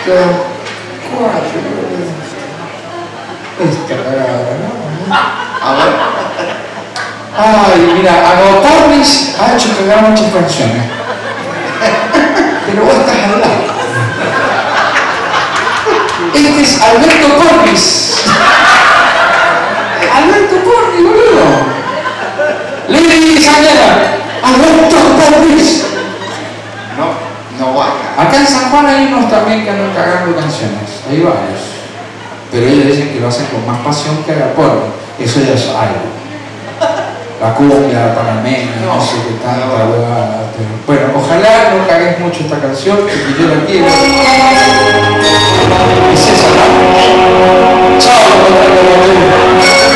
4. Esta cagada, ¿no? A ver. Ay, mira, Agotarnis ha hecho cagar muchas canciones. Pero vos estás al lado. Este es Alberto Cornis. Alberto Cornis, boludo. Ladies and gentlemen, Alberto Cornis. No va acá. Acá en San Juan hay unos también que andan cagando canciones. Hay varios. Pero ellos dicen que lo hacen con más pasión que la porno. Eso ya es algo. La cumbia panameña, no sé qué tanta huevada. Bueno, ojalá no cagues mucho esta canción, porque yo la quiero. Es esa, ¿no? Chao,